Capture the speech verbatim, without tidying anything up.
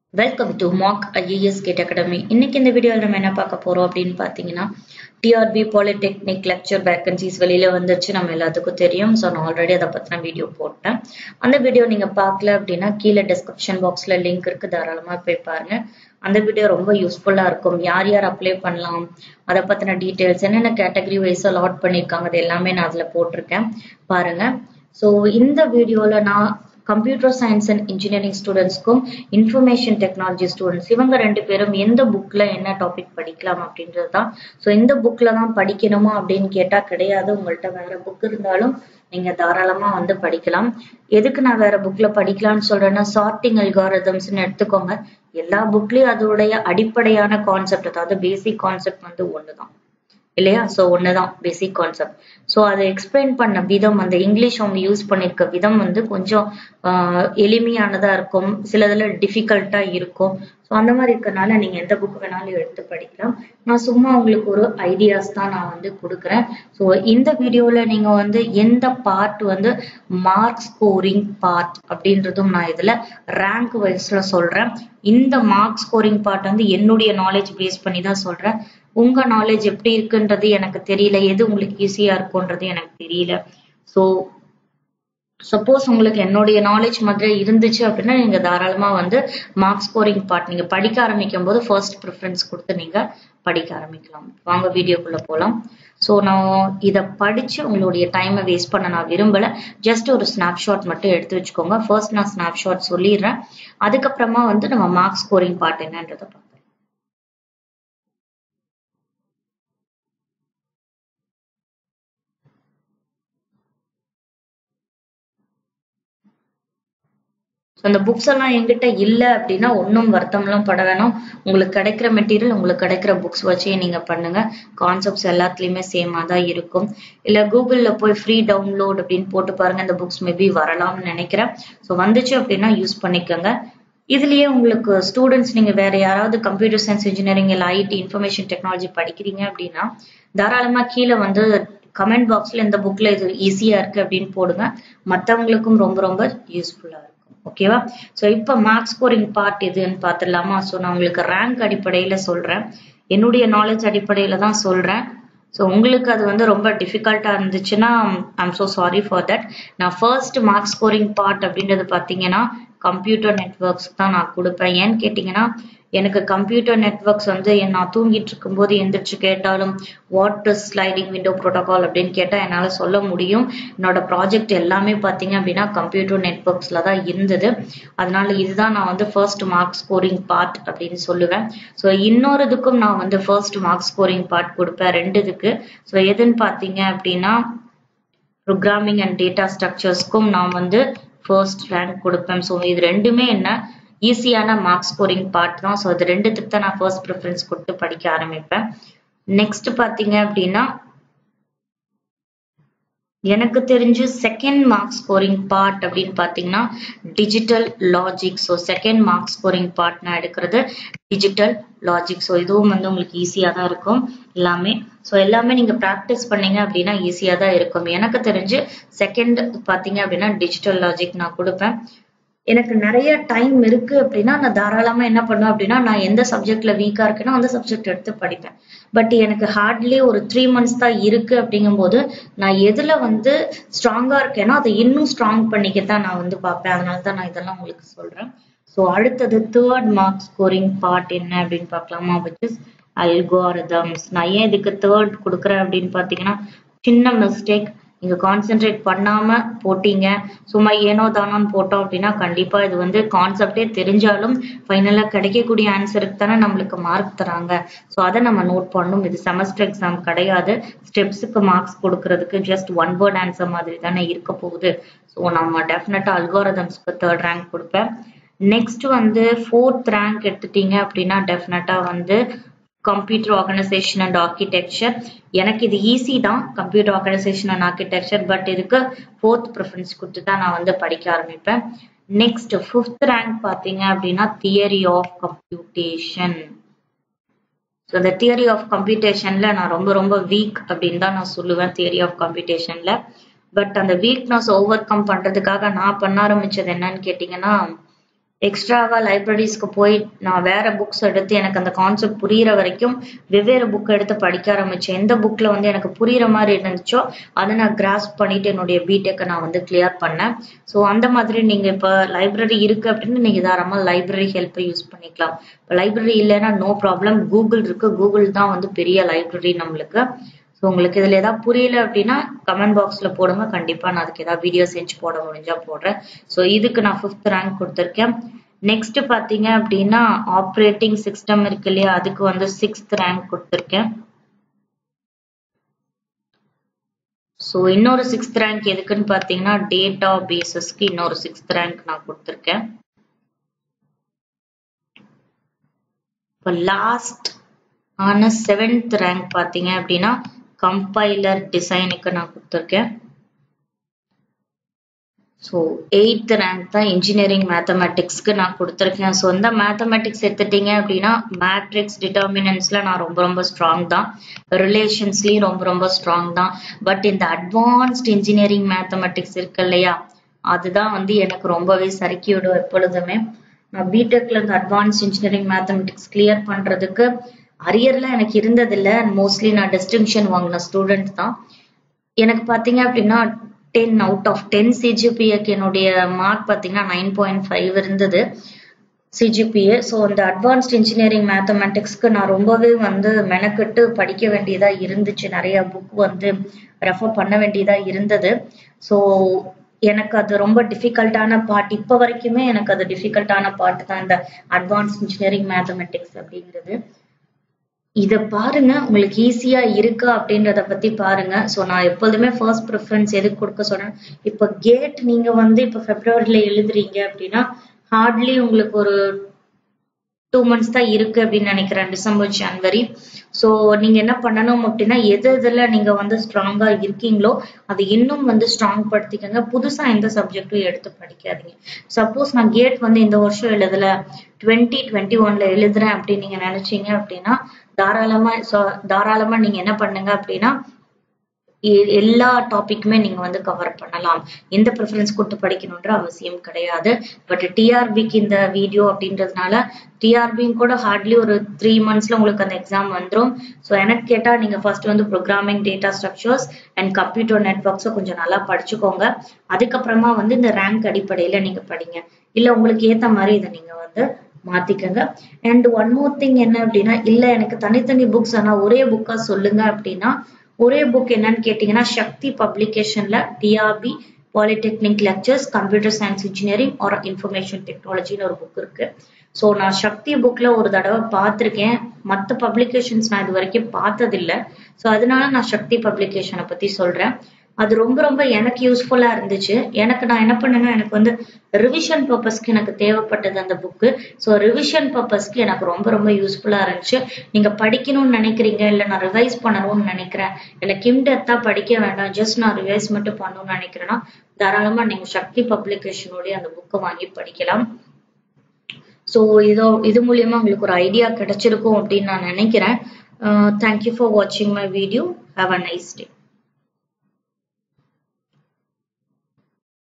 Welcome to Mockiesgateacademy. இன்னைக்கு இந்த வீடியோல நம்ம என்ன பார்க்க போறோம் அப்படின்னு பாத்தீங்கன்னா T R B Polytechnic lecture vacancies வெளியில வந்துருச்சு நம்ம எல்லாத்துக்கும் தெரியும். சோ நான் ஆல்ரெடி அத பத்தின வீடியோ போட்டேன். அந்த வீடியோ நீங்க பார்க்கல அப்படின்னா கீழ டிஸ்கிரிப்ஷன் பாக்ஸ்ல லிங்க் இருக்கு, தாராளமா போய் பாருங்க. அந்த வீடியோ ரொம்ப யூஸ்ஃபுல்லா இருக்கும். யார் யார் அப்ளை பண்ணலாம், அத பத்தின டீடைல்ஸ், என்னென்ன கேட்டகரி வைஸா லாட் பண்ணிருக்காங்க, அது எல்லாமே நான் அதுல போட்டிருக்கேன், பாருங்க. சோ இந்த வீடியோல நான் கம்ப்யூட்டர் சயின்ஸ் அண்ட் இன்ஜினியரிங் ஸ்டூடெண்ட்ஸ்க்கும் இன்ஃபர்மேஷன் டெக்னாலஜி ஸ்டூடெண்ட்ஸ் இவங்க ரெண்டு பேரும் எந்த புக்ல என்ன டாபிக் படிக்கலாம் அப்படின்றது தான். ஸோ இந்த புக்ல தான் படிக்கணுமா அப்படின்னு கேட்டா கிடையாது. உங்கள்கிட்ட வேற புக் இருந்தாலும் நீங்க தாராளமா வந்து படிக்கலாம். எதுக்கு நான் வேற புக்ல படிக்கலாம்னு சொல்றேன்னா, சார்ட்டிங் அல்காரிதம்ஸ்ன்னு எடுத்துக்கோங்க. எல்லா புக்லயும் அதோடைய அடிப்படையான கான்செப்ட், அதாவது பேசிக் கான்செப்ட் வந்து ஒண்ணுதான் இல்லையா? சோ ஒண்ணுதான் பேசிக் கான்செப்ட். சோ அதை எக்ஸ்பிளைன் பண்ண விதம், அந்த இங்கிலீஷ் அவங்க யூஸ் பண்ணிருக்க விதம் வந்து கொஞ்சம் ஆஹ் எளிமையானதா இருக்கும், சிலதுல டிஃபிகல்ட்டா இருக்கும். ஸோ அந்த மாதிரி இருக்கனால நீங்க எந்த புக் வேணாலும் எடுத்து படிக்கலாம். நான் சும்மா உங்களுக்கு ஒரு ஐடியாஸ் தான் நான் வந்து கொடுக்குறேன். ஸோ இந்த வீடியோல நீங்க வந்து எந்த பார்ட் வந்து மார்க் ஸ்கோரிங் பார்ட் அப்படின்றதும் நான் இதுல ரேங்க் வைஸ்ல சொல்றேன். இந்த மார்க் ஸ்கோரிங் பார்ட் வந்து என்னுடைய நாலேஜ் பேஸ் பண்ணி தான் சொல்றேன். உங்க நாலேஜ் எப்படி இருக்குன்றது எனக்கு தெரியல, எது உங்களுக்கு ஈஸியா இருக்கும்ன்றது எனக்கு தெரியல. ஸோ சப்போஸ் உங்களுக்கு என்னுடைய நாலேஜ் மாதிரி இருந்துச்சு அப்படின்னா நீங்க தாராளமா வந்து மார்க் ஸ்கோரிங் பார்ட் நீங்க படிக்க ஆரம்பிக்கும் போது ஃபர்ஸ்ட் ப்ரிஃபரன்ஸ் கொடுத்து நீங்க படிக்க ஆரம்பிக்கலாம். வாங்க வீடியோக்குள்ள போலாம். ஸோ நான் இதை படிச்சு உங்களுடைய டைமை வேஸ்ட் பண்ண நான் விரும்பல. ஜஸ்ட் ஒரு ஸ்னாப்ஷாட் மட்டும் எடுத்து வச்சுக்கோங்க. ஃபர்ஸ்ட் நான் ஸ்னாப்ஷாட் சொல்லிடுறேன், அதுக்கப்புறமா வந்து நம்ம மார்க் ஸ்கோரிங் பார்ட் என்னன்றதை பார்ப்போம். அந்த புக்ஸ் எல்லாம் என்கிட்ட இல்ல அப்படின்னா ஒன்னும் வருத்தம் எல்லாம் பட வேணாம். உங்களுக்கு கிடைக்கிற மெட்டீரியல், உங்களுக்கு கிடைக்கிற புக்ஸ் வச்சே நீங்க பண்ணுங்க. கான்செப்ட்ஸ் எல்லாத்துலயுமே சேமா தான் இருக்கும். இல்ல கூகுள்ல போய் ஃப்ரீ டவுன்லோட் அப்படின்னு போட்டு பாருங்க, இந்த புக்ஸ் மேபி வரலாம்னு நினைக்கிறேன். ஸோ வந்துச்சு அப்படின்னா யூஸ் பண்ணிக்கோங்க. இதுலயே உங்களுக்கு ஸ்டூடெண்ட்ஸ் நீங்க வேற யாராவது கம்ப்யூட்டர் சயின்ஸ் இன்ஜினியரிங் இல்ல ஐடி இன்ஃபர்மேஷன் டெக்னாலஜி படிக்கிறீங்க அப்படின்னா தாராளமா கீழே வந்து கமெண்ட் பாக்ஸ்ல இந்த புக்ல இது ஈஸியா இருக்கு அப்படின்னு போடுங்க. மற்றவங்களுக்கும் ரொம்ப ரொம்ப யூஸ்ஃபுல்லா இருக்கும். ஓகேவா? ஸோ இப்போ மார்க் ஸ்கோரிங் பார்ட் எதுன்னு பார்த்துடலாமா? ஸோ நான் உங்களுக்கு ரேங்க் அடிப்படையில சொல்றேன், என்னுடைய நாலேஜ் அடிப்படையில தான் சொல்றேன். ஸோ உங்களுக்கு அது வந்து ரொம்ப டிஃபிகல்ட்டா இருந்துச்சுன்னா I'm so sorry for that. நான் ஃபர்ஸ்ட் மார்க் ஸ்கோரிங் பார்ட் அப்படின்றது பார்த்தீங்கன்னா கம்ப்யூட்டர் நெட்ஒர்க்ஸ் தான் நான் கொடுப்பேன். ஏன்னு கேட்டீங்கன்னா எனக்கு கம்ப்யூட்டர் நெட்ஒர்க்ஸ் வந்து நான் தூங்கிட்டு இருக்கும் போது எந்திரிச்சு கேட்டாலும் what is sliding window protocol அப்படின்னு கேட்டால் என்னால் சொல்ல முடியும். என்னோட ப்ராஜெக்ட் எல்லாமே பார்த்தீங்க அப்படின்னா கம்ப்யூட்டர் நெட்ஒர்க்ஸ்ல தான் இருந்தது. அதனால இதுதான் நான் வந்து ஃபர்ஸ்ட் மார்க் ஸ்கோரிங் பார்ட் அப்படின்னு சொல்லுவேன். ஸோ இன்னொரு இதுக்கும் நான் வந்து ஃபர்ஸ்ட் மார்க் ஸ்கோரிங் பார்ட் கொடுப்பேன், ரெண்டு இதுக்கு. ஸோ எதுன்னு பார்த்தீங்க அப்படின்னா ப்ரோக்ராமிங் அண்ட் டேட்டா ஸ்ட்ரக்சர்ஸ்க்கும் நான் வந்து ஃபர்ஸ்ட் ரேங்க் கொடுப்பேன். ஸோ இது ரெண்டுமே என்ன ஈஸியான மார்க் ஸ்கோரிங் பார்ட் தான். ஸோ இது ரெண்டுத்துக்கு தான் நான் ஃபர்ஸ்ட் ப்ரிஃபரன்ஸ் கொடுத்து படிக்க ஆரம்பிப்பேன். நெக்ஸ்ட் பார்த்தீங்க அப்படின்னா எனக்கு தெரிஞ்சு செகண்ட் மார்க் ஸ்கோரிங் பார்ட் அப்படின்னு பார்த்தீங்கன்னா digital logic. So second mark scoring part நான் எடுக்கிறது டிஜிட்டல் லாஜிக். ஸோ இதுவும் வந்து உங்களுக்கு ஈஸியாக தான் இருக்கும் எல்லாமே. ஸோ எல்லாமே நீங்க ப்ராக்டிஸ் பண்ணீங்க அப்படின்னா ஈஸியாக தான் இருக்கும். எனக்கு தெரிஞ்சு செகண்ட் பார்த்தீங்க அப்படின்னா டிஜிட்டல் லாஜிக் நான் கொடுப்பேன். எனக்கு நிறைய டைம் இருக்கு அப்படின்னா நான் தாராளமா என்ன பண்ணுவேன் அப்படின்னா நான் எந்த சப்ஜெக்ட்ல வீக்கா இருக்கேனோ அந்த சப்ஜெக்ட் எடுத்து படிப்பேன். பட் எனக்கு ஹார்ட்லி ஒரு த்ரீ மந்த்ஸ் தான் இருக்கு அப்படிங்கும் போது நான் எதுல வந்து ஸ்ட்ராங்கா இருக்கேனோ அதை இன்னும் ஸ்ட்ராங் பண்ணிக்கத்தான் நான் வந்து பார்ப்பேன். அதனால தான் நான் இதெல்லாம் உங்களுக்கு சொல்றேன். ஸோ அடுத்தது தேர்ட் மார்க் ஸ்கோரிங் பார்ட் என்ன அப்படின்னு பார்க்கலாமா? Which is algorithms. நான் ஏன் இதுக்கு தேர்ட் கொடுக்குறேன் அப்படின்னு பாத்தீங்கன்னா சின்ன மிஸ்டேக் நீங்க கான்சென்ட்ரேட் பண்ணாம போட்டீங்க, சும்மா ஏனோ தானோன்னு போட்டோம் அப்படின்னா கண்டிப்பா இது வந்து கான்செப்டே தெரிஞ்சாலும் ஃபைனலா கிடைக்கக்கூடிய ஆன்சருக்கு தானே நம்மளுக்கு மார்க் தராங்க. ஸோ அதை நம்ம நோட் பண்ணணும். இது செமஸ்டர் எக்ஸாம் கிடையாது, ஸ்டெப்ஸுக்கு மார்க்ஸ் கொடுக்கறதுக்கு ஜஸ்ட் ஒன் வேர்ட் ஆன்சர் மாதிரி தானே இருக்க போகுது. ஸோ நம்ம டெஃபினட்டா அல்காரிதம்ஸ்க்கு தேர்ட் ரேங்க் கொடுப்பேன். நெக்ஸ்ட் வந்து ஃபோர்த் ரேங்க் எடுத்துட்டீங்க அப்படின்னா டெஃபினட்டா வந்து கம்ப்யூட்டர் ஆர்கனைசேஷன் அண்ட் ஆர்கிடெக்சர். எனக்கு இது ஈஸி தான், computer organisation and architecture. But இதுக்கு ஃபோர்த் ப்ரிஃபரன்ஸ் கொடுத்து தான் நான் வந்து படிக்க ஆரம்பிப்பேன். நெக்ஸ்ட் ஃபிஃப்த் ரேங்க் பார்த்தீங்க அப்படின்னா தியரி ஆஃப் கம்ப்யூட்டேஷன். ஸோ இந்த தியரி ஆஃப் கம்ப்யூட்டேஷன்ல நான் ரொம்ப ரொம்ப வீக் அப்படின்னு தான் நான் சொல்லுவேன் தியரி ஆஃப் கம்ப்யூட்டேஷன்ல. பட் அந்த வீக்னஸ் ஓவர் கம் பண்றதுக்காக நான் பண்ண ஆரம்பிச்சது என்னன்னு கேட்டீங்கன்னா எக்ஸ்ட்ராவா லைப்ரரிஸ்க்கு போய் நான் வேற புக்ஸ் எடுத்து எனக்கு அந்த கான்செப்ட் புரியுற வரைக்கும் வெவ்வேறு புக் எடுத்து படிக்க ஆரம்பிச்சேன். எந்த புக்ல வந்து எனக்கு புரியுற மாதிரி இருந்துச்சோ அதை நான் கிராஸ்ப் பண்ணிட்டு என்னுடைய பிடெக்கை நான் வந்து கிளியர் பண்ணேன். ஸோ அந்த மாதிரி நீங்க இப்ப லைப்ரரி இருக்கு அப்படின்னு நீங்க தாராளமா லைப்ரரி ஹெல்ப்பை யூஸ் பண்ணிக்கலாம். இப்போ லைப்ரரி இல்லைன்னா நோ ப்ராப்ளம், கூகுள் இருக்கு. கூகுள் தான் வந்து பெரிய லைப்ரரி நம்மளுக்கு. ஸோ உங்களுக்கு இதுல ஏதாவது புரியல அப்படின்னா கமெண்ட் பாக்ஸ்ல போடுங்க, கண்டிப்பா நான் அதுக்கு ஏதாவது வீடியோ செஞ்சு போட முடிஞ்சா போடுறேன். ஸோ இதுக்கு நான் ஃபிஃப்த் ரேங்க் கொடுத்துருக்கேன். நெக்ஸ்ட் பாத்தீங்க அப்படின்னா ஆப்ரேட்டிங் சிஸ்டம் இருக்கு இல்லையா, அதுக்கு வந்து சிக்ஸ்த் ரேங்க் கொடுத்துருக்கேன். ஸோ இன்னொரு சிக்ஸ்த் ரேங்க் எதுக்குன்னு பாத்தீங்கன்னா டேட்டா பேசஸ்க்கு இன்னொரு சிக்ஸ்த் ரேங்க் நான் கொடுத்துருக்கேன். இப்போ லாஸ்ட் ஆன செவன்த் ரேங்க் பாத்தீங்க அப்படின்னா கம்பைலர் டிசைனுக்கு நான் கொடுத்துருக்கேன். ஸோ எயித் ரேங்க் தான் இன்ஜினியரிங் மேத்தமெட்டிக்ஸ்க்கு நான் கொடுத்துருக்கேன். ஸோ இந்த மேத்தமெட்டிக்ஸ் எடுத்துட்டீங்க அப்படின்னா மேட்ரிக்ஸ் டிட்டர்மினன்ஸ்ல நான் ரொம்ப ரொம்ப ஸ்ட்ராங் தான், ரிலேஷன்ஸ்லயும் ரொம்ப ரொம்ப ஸ்ட்ராங் தான். பட் இந்த அட்வான்ஸ்ட் இன்ஜினியரிங் மேத்தமெட்டிக்ஸ் இருக்கு இல்லையா, அதுதான் வந்து எனக்கு ரொம்பவே சறுக்கி விடும் எப்பொழுதுமே. நான் பிடெக்ல இருந்து அட்வான்ஸ் இன்ஜினியரிங் மேத்தமெட்டிக்ஸ் கிளியர் பண்றதுக்கு அரியர்லாம் எனக்கு இருந்ததில்லை. மோஸ்ட்லி நான் டிஸ்டிங்ஷன் வாங்கின ஸ்டூடெண்ட் தான். எனக்கு பாத்தீங்க அப்படின்னா டென் அவுட் ஆஃப் டென் சிஜிபிஏக்கு என்னுடைய மார்க் பாத்தீங்கன்னா நைன் பாயிண்ட் ஃபைவ் இருந்தது சிஜிபிஏ. ஸோ இந்த அட்வான்ஸ்ட் இன்ஜினியரிங் மேத்தமெட்டிக்ஸ்க்கு நான் ரொம்பவே வந்து மெனக்கெட்டு படிக்க வேண்டியதா இருந்துச்சு. நிறைய புக் வந்து ரெஃபர் பண்ண வேண்டியதா இருந்தது. ஸோ எனக்கு அது ரொம்ப டிஃபிகல்ட்டான பார்ட். இப்போ வரைக்குமே எனக்கு அது டிஃபிகல்ட்டான பார்ட் தான் இந்த அட்வான்ஸ்ட் இன்ஜினியரிங் மேத்தமெட்டிக்ஸ் அப்படிங்கிறது. இத பாருங்க, உங்களுக்கு ஈஸியா இருக்கா அப்படின்றத பத்தி பாருங்க. ஸோ நான் எப்போதுமே ஃபர்ஸ்ட் ப்ரிஃபரன்ஸ் எதுக்கு கொடுக்க சொன்னேன், இப்போ கேட் நீங்க வந்து இப்போ பிப்ரவரியில எழுதுறீங்க அப்படின்னா ஹார்ட்லி உங்களுக்கு ஒரு டூ மந்த்ஸ் தான் இருக்கு அப்படின்னு நினைக்கிறேன், டிசம்பர் ஜனவரி. ஸோ நீங்க என்ன பண்ணணும் அப்படின்னா எது எதுல நீங்க வந்து ஸ்ட்ராங்கா இருக்கீங்களோ அது இன்னும் வந்து ஸ்ட்ராங் படுத்திக்கங்க. புதுசா எந்த சப்ஜெக்டும் எடுத்து படிக்காதீங்க. சப்போஸ் நான் கேட் வந்து இந்த வருஷம் எழுதல, டுவெண்ட்டி டுவெண்ட்டி ஒன்ல எழுதுறேன் அப்படின்னு நீங்க நினைச்சீங்க அப்படின்னா தாராளமா தாராளமா நீங்க என்ன பண்ணுங்க அப்படின்னா எல்லா டாபிக்குமே நீங்க வந்து கவர் பண்ணலாம். எந்த ப்ரிஃபரன்ஸ் கொடுத்து படிக்கணும்ன்ற அவசியம் கிடையாது. பட் டிஆர்பிக்கு இந்த வீடியோ அப்படின்றதுனால டிஆர்பியும் கூட ஹார்ட்லி ஒரு த்ரீ மந்த்ஸ்ல உங்களுக்கு அந்த எக்ஸாம் வந்துடும். ஸோ எனக்கு கேட்டா நீங்க ஃபர்ஸ்ட் வந்து programming, data structures and computer நெட்ஒர்க்ஸை கொஞ்சம் நல்லா படிச்சுக்கோங்க. அதுக்கப்புறமா வந்து இந்த ரேங்க் அடிப்படையில நீங்க படிங்க. இல்ல உங்களுக்கு ஏத்த மாதிரி இதை நீங்க வந்து மாத்திக்கங்க. அண்ட் ஒன் மோர் திங் என்ன அப்படின்னா, இல்ல எனக்கு தனித்தனி புக்ஸ் ஆனா ஒரே புக்கா சொல்லுங்க அப்படின்னா ஒரே புக் என்னன்னு கேட்டீங்கன்னா சக்தி பப்ளிகேஷன்ல TRP polytechnic lectures computer science engineering or information டெக்னாலஜின்னு ஒரு புக் இருக்கு. ஸோ நான் சக்தி புக்ல ஒரு தடவை பார்த்திருக்கேன், மற்ற பப்ளிகேஷன்ஸ் நான் இது வரைக்கும் பார்த்ததில்லை. ஸோ அதனால நான் சக்தி பப்ளிகேஷனை பத்தி சொல்றேன். அது ரொம்ப ரொம்ப எனக்கு யூஸ்ஃபுல்லா இருந்துச்சு. எனக்கு நான் என்ன பண்ணேன்னா எனக்கு வந்து ரிவிஷன் பர்பஸ்க்கு எனக்கு தேவைப்பட்டது அந்த புக்கு. ஸோ ரிவிஷன் பர்பஸ்க்கு எனக்கு ரொம்ப ரொம்ப யூஸ்ஃபுல்லா இருந்துச்சு. நீங்க படிக்கணும்னு நினைக்கிறீங்க, இல்லை நான் ரிவைஸ் பண்ணணும்னு நினைக்கிறேன், இல்லை கிம்டெத்தா படிக்க வேண்டாம், ஜஸ்ட் நான் ரிவைஸ் மட்டும் பண்ணணும்னு நினைக்கிறேன்னா தாராளமா நீங்க சக்தி பப்ளிகேஷனுடைய அந்த புக்கை வாங்கி படிக்கலாம். ஸோ இதோ இது மூலியமா உங்களுக்கு ஒரு ஐடியா கிடைச்சிருக்கும் அப்படின்னு நான் நினைக்கிறேன். தேங்க்யூ ஃபார் வாட்சிங் my video. Have a nice day.